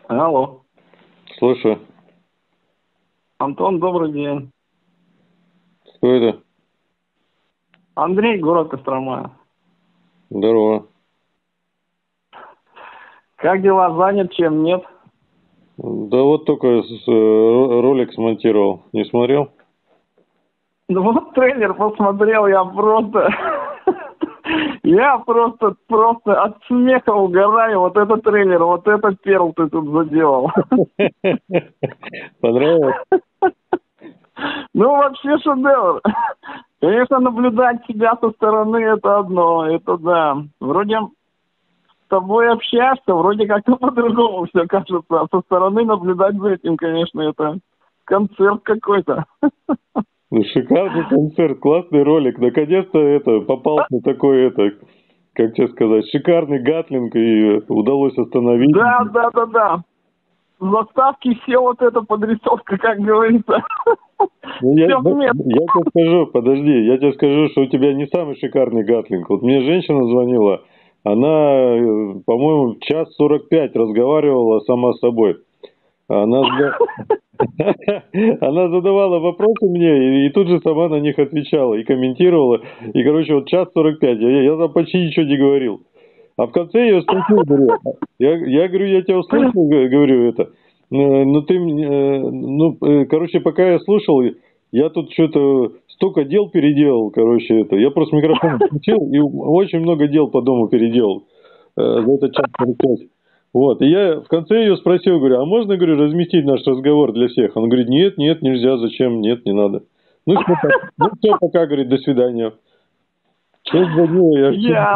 Алло. Слушаю. Антон, добрый день. Кто это? Андрей, город Кострома. Здорово. Как дела? Занят чем? Нет? Да вот только ролик смонтировал. Не смотрел? Ну вот трейлер посмотрел, я просто... Я просто от смеха угораю. Вот этот трейлер, вот этот перл ты тут заделал. Понравилось? Ну, вообще шедевр. Конечно, наблюдать себя со стороны — это одно, это да. Вроде с тобой общаешься, вроде как-то по-другому все кажется. А со стороны наблюдать за этим, конечно, это концерт какой-то. Ну, шикарный концерт, классный ролик. Наконец-то попался такой, как тебе сказать, шикарный гатлинг, и удалось остановить. Да. В заставке все вот эта подрисовка, как говорится. Ну, я тебе скажу, подожди, я тебе скажу, что у тебя не самый шикарный гатлинг. Вот мне женщина звонила, она, по-моему, 1:45 разговаривала сама с собой. Она задавала вопросы мне, и тут же сама на них отвечала, и комментировала. И, короче, вот 1:45, я там почти ничего не говорил. А в конце я ее спросил, говорю, я говорю, я тебя услышал, говорю, это. Ну, ты, короче, пока я слушал, я тут что-то столько дел переделал, короче, это. Я просто микрофон включил и очень много дел по дому переделал за этот 1:45. Вот, и я в конце ее спросил, говорю, а можно, говорю, разместить наш разговор для всех? Он говорит, нет, нельзя, зачем, нет, не надо. Ну, все, пока, говорит, до свидания. Все звонила,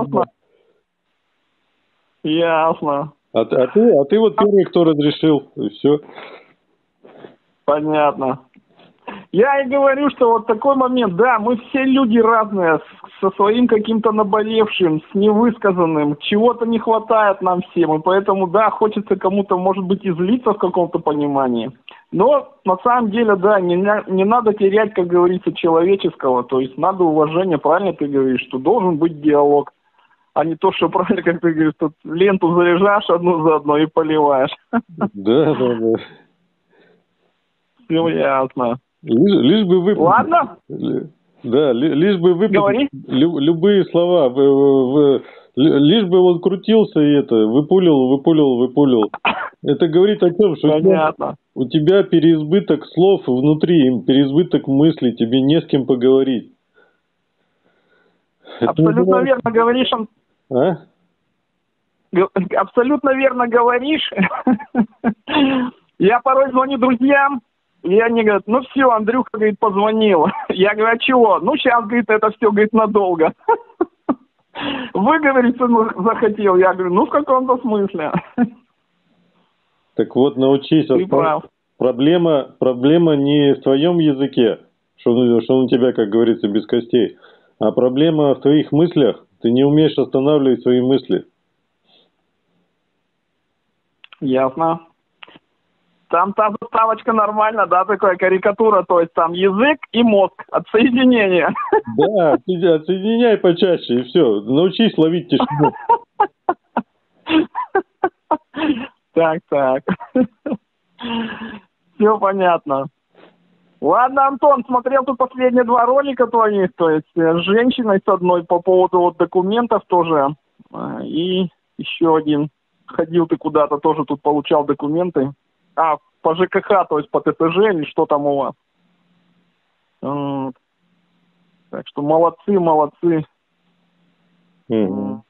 Ясно. А ты вот первый, кто разрешил, и все. Понятно. Я и говорю, что вот такой момент, да, мы все люди разные, со своим каким-то наболевшим, с невысказанным, чего-то не хватает нам всем, и поэтому, да, хочется кому-то, может быть, излиться в каком-то понимании. Но на самом деле, да, не надо терять, как говорится, человеческого, то есть надо уважение, правильно ты говоришь, что должен быть диалог, а не то, что, правильно, как ты говоришь, тут ленту заряжаешь одну за одной и поливаешь. Да. Все ясно. Лишь бы выпустить. Ладно. Да, лишь бы выпустить. Говори. Любые слова. Лишь бы он крутился и выпулил. Это говорит о том, что у тебя переизбыток слов внутри, переизбыток мыслей, тебе не с кем поговорить. Абсолютно верно говоришь. А? Абсолютно верно говоришь. Я порой звоню друзьям, и они говорят, ну все, Андрюха, говорит, позвонил. Я говорю, а чего? Ну сейчас, говорит, это все, говорит, надолго. Выговориться захотел. Я говорю, ну в каком-то смысле. Так вот, научись. Ты прав. Проблема не в твоем языке, что он у тебя, как говорится, без костей, а проблема в твоих мыслях. Ты не умеешь останавливать свои мысли. Ясно. Там та заставочка нормально, да, такая карикатура, то есть там язык и мозг, отсоединение. Да, отсоединяй почаще, и все. Научись ловить тишину. Так. Все понятно. Ладно, Антон, смотрел тут последние 2 ролика твоих, то есть с женщиной с одной по поводу вот документов тоже, и еще один. Ходил ты куда-то, тоже тут получал документы. По ЖКХ, то есть по ТТЖ или что там у вас. Вот. Так что молодцы. Угу.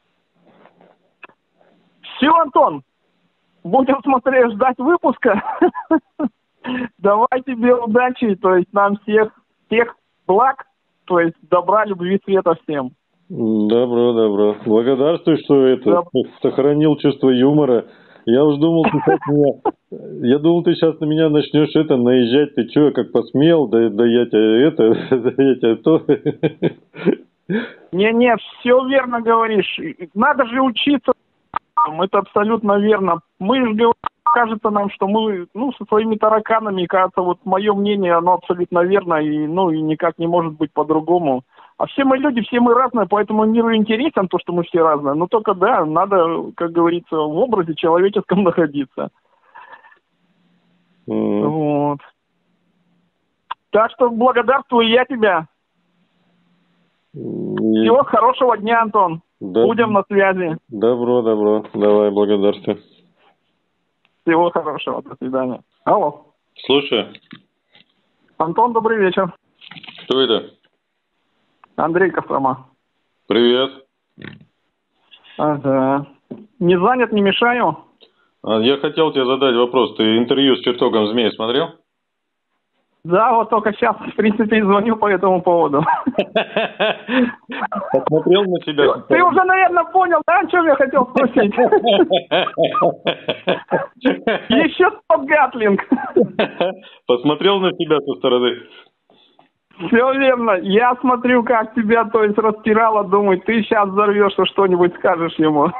Все, Антон, будем смотреть, ждать выпуска. Давай тебе удачи, то есть нам всех благ, то есть добра, любви, света всем. Добро. Благодарствую, что сохранил чувство юмора. Я уж думал, ты сейчас на меня начнешь наезжать. Ты что, как посмел? Да я тебя то. Не, все верно говоришь. Надо же учиться. Это абсолютно верно. Мы же говорим, кажется нам, что мы, со своими тараканами, кажется, вот мое мнение, оно абсолютно верно, и никак не может быть по-другому. А все мы люди, все мы разные, поэтому миру интересен то, что мы все разные. Но только, да, надо, как говорится, в образе человеческом находиться. Вот. Так что благодарствую я тебя. Всего хорошего дня, Антон. Да. Будем на связи. Добро. Давай, благодарствую. Всего хорошего. До свидания. Алло. Слушай. Антон, добрый вечер. Кто это? Андрей Кострома. Привет. Ага. Не занят, не мешаю? Я хотел тебе задать вопрос. Ты интервью с чертогом змея смотрел? Да, вот только сейчас, в принципе, и звоню по этому поводу. Посмотрел на себя? Ты уже, наверное, понял, да, о чем я хотел спросить? Еще стоп Гатлинг. Посмотрел на себя со стороны? Все верно. Я смотрю, как тебя, то есть, распирало, думаю, ты сейчас взорвешься, что-нибудь скажешь ему.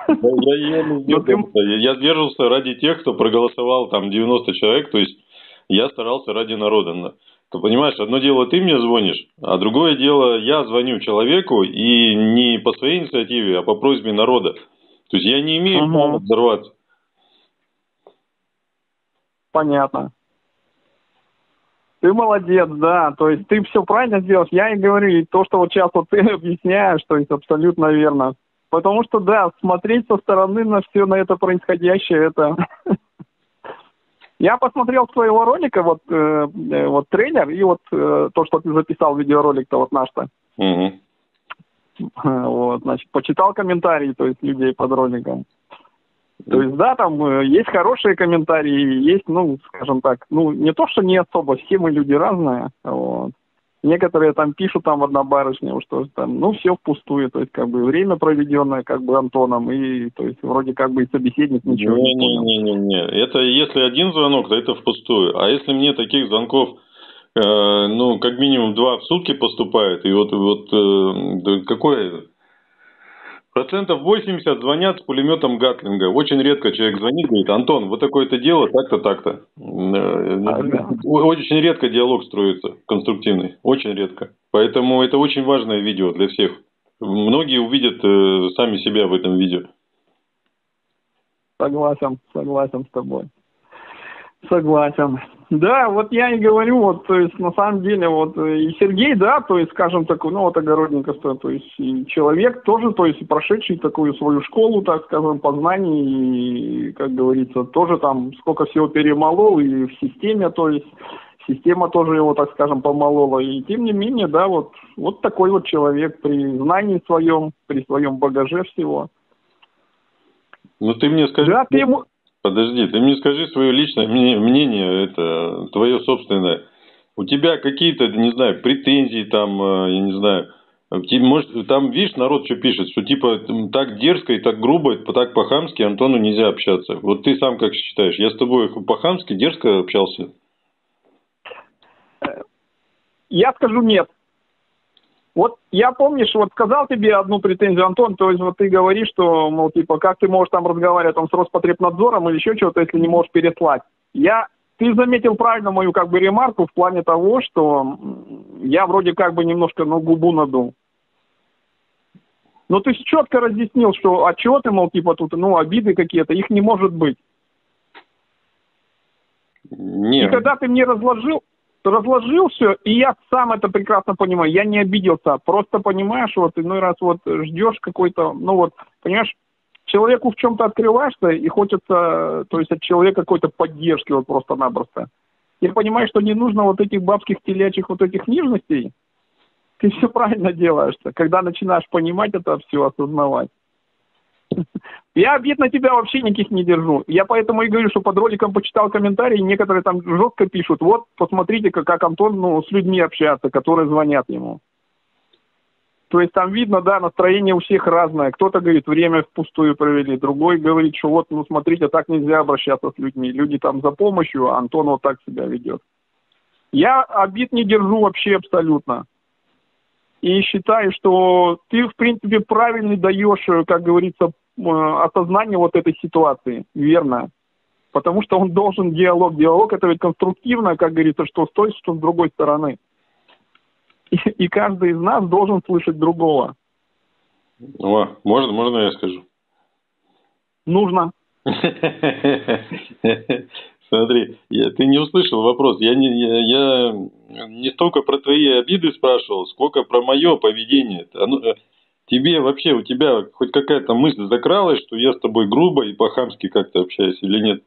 Я сдерживался ради тех, кто проголосовал, там, 90 человек, то есть я старался ради народа. Ты понимаешь, одно дело ты мне звонишь, а другое дело я звоню человеку и не по своей инициативе, а по просьбе народа. То есть я не имею права взорваться. Понятно. Ты молодец, да, то есть ты все правильно сделаешь. Я и говорю, и то, что вот сейчас вот ты объясняешь, то есть абсолютно верно. Потому что, да, смотреть со стороны на все на это происходящее, это... Я посмотрел своего ролика, вот трейлер, и вот то, что ты записал, видеоролик-то вот наш-то. Вот, значит, почитал комментарии, то есть людей под роликом. То есть, да, там есть хорошие комментарии, есть, ну, скажем так, ну, не то, что не особо, все мы люди разные, вот. Некоторые там пишут, там, одна барышня, что там, ну, все впустую, то есть, как бы, время проведенное, как бы, Антоном, и, то есть, вроде, как бы, и собеседник ничего не понял. Не. Это если один звонок, то это впустую. А если мне таких звонков, ну, как минимум 2 в сутки поступает, и вот какое... 80% звонят с пулеметом Гатлинга. Очень редко человек звонит, говорит: Антон, вот такое-то дело, так-то, так-то. Очень редко диалог строится конструктивный. Очень редко. Поэтому это очень важное видео для всех. Многие увидят сами себя в этом видео. Согласен с тобой. Согласен. Да, вот я и говорю, вот, то есть, на самом деле, вот, и Сергей, да, то есть, скажем так, ну, вот, огородников-то, то есть, и человек тоже, то есть, прошедший такую свою школу, так скажем, познаний, и, как говорится, тоже там сколько всего перемолол, и в системе, то есть, система тоже его, так скажем, помолола, и тем не менее, да, вот такой вот человек при знании своем, при своем багаже всего. Ну, ты мне скажи... Да, ты ему... Подожди, ты мне скажи свое личное мнение, это твое собственное. У тебя какие-то, не знаю, претензии там, я не знаю, может, там, видишь, народ что пишет, что типа так дерзко и так грубо, так по-хамски Антону нельзя общаться. Вот ты сам как считаешь, я с тобой по-хамски дерзко общался? Я скажу нет. Вот я, помнишь, вот сказал тебе одну претензию, Антон, то есть вот ты говоришь, что, мол, типа, как ты можешь там разговаривать там с Роспотребнадзором или еще что-то, если не можешь переслать. Ты заметил правильно мою как бы ремарку в плане того, что я вроде как бы немножко, ну, губу надул. Но ты четко разъяснил, что отчеты, мол, типа тут, ну, обиды какие-то, их не может быть. Нет. И когда ты мне разложил все, и я сам это прекрасно понимаю, я не обиделся, просто понимаешь, вот иной раз вот ждешь какой-то, ну вот, понимаешь, человеку в чем-то открываешься, и хочется, то есть от человека какой-то поддержки вот просто-напросто. И понимаешь, что не нужно вот этих бабских телячьих вот этих нежностей, ты все правильно делаешь, когда начинаешь понимать это все, осознавать. Я обид на тебя вообще никаких не держу. Я поэтому и говорю, что под роликом почитал комментарии, некоторые там жестко пишут, вот, посмотрите, как Антон, ну, с людьми общается, которые звонят ему. То есть там видно, да, настроение у всех разное. Кто-то говорит, время впустую провели, другой говорит, что вот, ну, смотрите, так нельзя обращаться с людьми. Люди там за помощью, а Антон вот так себя ведет. Я обид не держу вообще абсолютно. И считаю, что ты, в принципе, правильно даешь, как говорится, осознание вот этой ситуации. Верно. Потому что он должен диалог. Диалог это ведь конструктивно, как говорится, что с той, что с другой стороны. И каждый из нас должен слышать другого. О, можно я скажу? Нужно. Смотри, ты не услышал вопрос. Я не столько про твои обиды спрашивал, сколько про мое поведение. Тебе вообще, у тебя хоть какая-то мысль закралась, что я с тобой грубо и по-хамски как-то общаюсь или нет?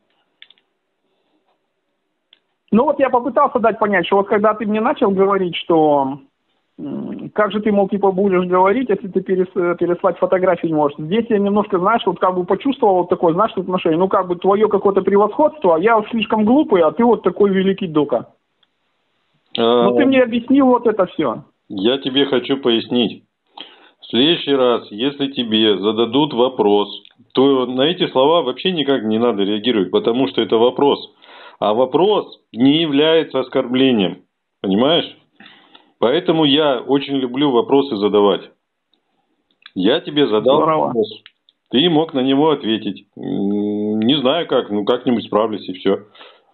Ну вот я попытался дать понять, что вот когда ты мне начал говорить, что как же ты, мол, типа будешь говорить, если ты переслать фотографии не можешь. Здесь я немножко, знаешь, вот как бы почувствовал вот такое, знаешь, отношение. Ну как бы твое какое-то превосходство, а я слишком глупый, а ты вот такой великий дока. Ну ты мне объяснил вот это все. Я тебе хочу пояснить. В следующий раз, если тебе зададут вопрос, то на эти слова вообще никак не надо реагировать, потому что это вопрос. А вопрос не является оскорблением. Понимаешь? Поэтому я очень люблю вопросы задавать. Я тебе задал вопрос. Ты мог на него ответить. Не знаю как, ну как-нибудь справлюсь и все.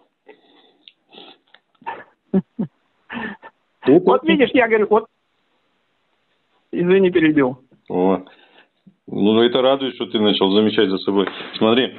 Вот видишь, я говорю, вот, извини, перебил. О. Ну, это радует, что ты начал замечать за собой. Смотри.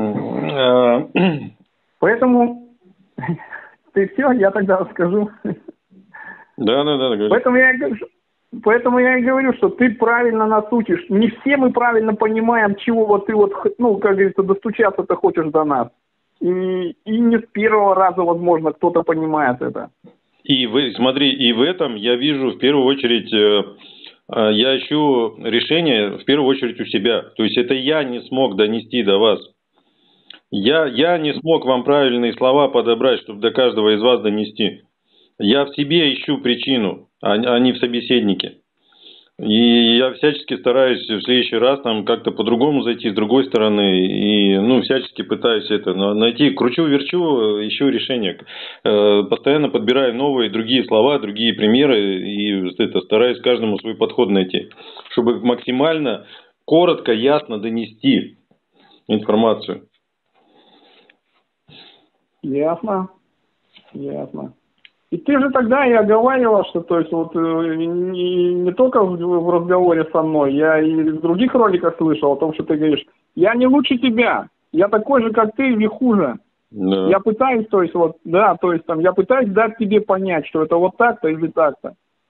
Поэтому ты все, я тогда скажу. Да, говори. Поэтому я и говорю, что ты правильно нас учишь. Не все мы правильно понимаем, чего вот ты вот, ну, как говорится, достучаться-то хочешь до нас. И не с первого раза, возможно, кто-то понимает это. Смотри, и в этом я вижу в первую очередь, я ищу решение в первую очередь у себя. То есть это я не смог донести до вас. Я не смог вам правильные слова подобрать, чтобы до каждого из вас донести. Я в себе ищу причину, а не в собеседнике. И я всячески стараюсь в следующий раз там как-то по-другому зайти с другой стороны. И всячески пытаюсь это найти, кручу-верчу, ищу решение. Постоянно подбираю новые, другие слова, другие примеры. И стараюсь каждому свой подход найти. Чтобы максимально коротко, ясно донести информацию. Ясно. И ты же тогда и оговаривал, что то есть вот не только в разговоре со мной, я и в других роликах слышал о том, что ты говоришь, я не лучше тебя, я такой же, как ты, или хуже. Да. Я пытаюсь, я пытаюсь дать тебе понять, что это вот так-то или так-то.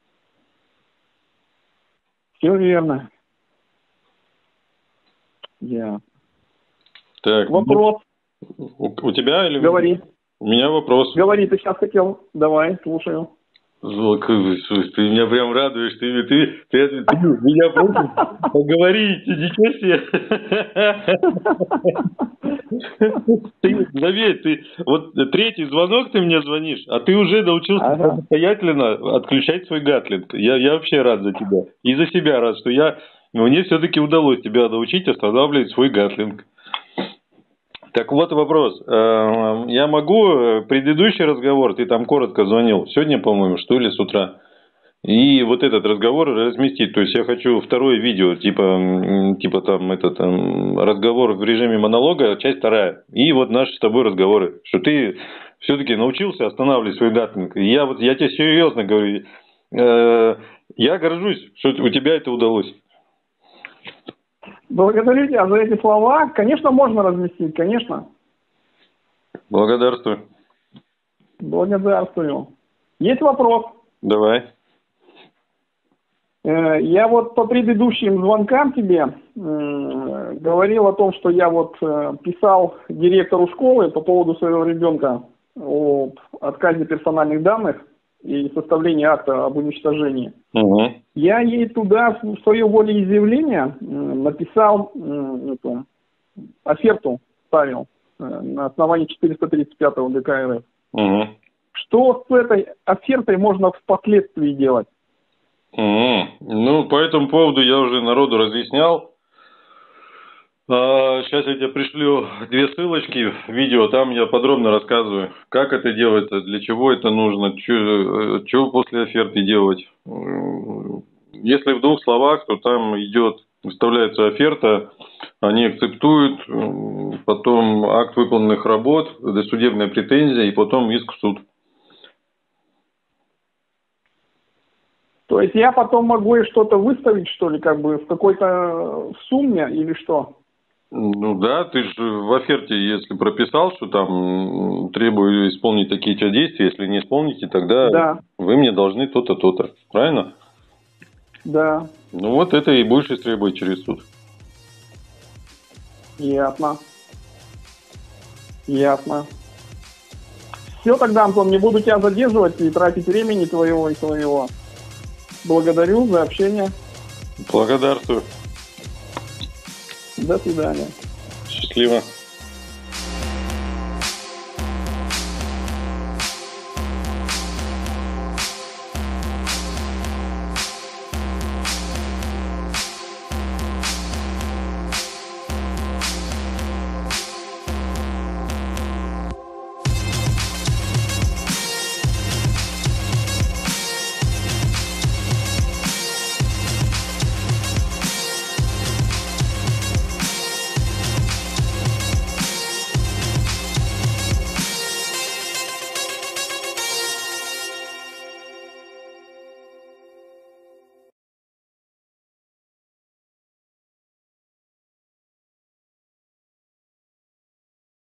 Все верно. Так. Вопрос. У тебя или... Говори. У меня вопрос. Говори, ты сейчас хотел. Давай, слушаю. Ты меня прям радуешь. Ты меня просишь поговорить. Ничего себе. Заметь, вот третий звонок ты мне звонишь, а ты уже научился самостоятельно отключать свой гатлинг. Я вообще рад за тебя. И за себя рад, что мне все-таки удалось тебя научить останавливать свой гатлинг. Так вот вопрос. Я могу предыдущий разговор, ты там коротко звонил, сегодня, по-моему, что ли, с утра, и вот этот разговор разместить. То есть я хочу второе видео, типа там разговор в режиме монолога, часть вторая. И вот наши с тобой разговоры, что ты все-таки научился останавливать свой гатлинг. И я тебе серьезно говорю, я горжусь, что у тебя это удалось. Благодарю тебя за эти слова. Конечно, можно разместить, конечно. Благодарствую. Есть вопрос? Давай. Я вот по предыдущим звонкам тебе говорил о том, что я вот писал директору школы по поводу своего ребенка о отказе персональных данных и составлении акта об уничтожении. Угу. Я ей туда в свое волеизъявление написал оферту, ставил на основании 435 ГК РФ. Угу. Что с этой офертой можно впоследствии делать? Угу. По этому поводу я уже народу разъяснял. Сейчас я тебе пришлю 2 ссылочки в видео, там я подробно рассказываю, как это делается, для чего это нужно, что после оферты делать. Если в 2 словах, то там выставляется оферта, они акцептуют, потом акт выполненных работ, досудебная претензия и потом иск в суд. То есть я потом могу и что-то выставить, что ли, как бы в какой-то сумме или что? Ну да, ты же в оферте, если прописал, что там требую исполнить такие-то действия, если не исполните, тогда Да, вы мне должны то-то, то-то. Правильно? да, Ну вот это и будешь истребовать через суд. ясно. Ясно. Все тогда, Антон, не буду тебя задерживать и тратить времени твоего и своего. Благодарю за общение. Благодарствую. До свидания. Счастливо.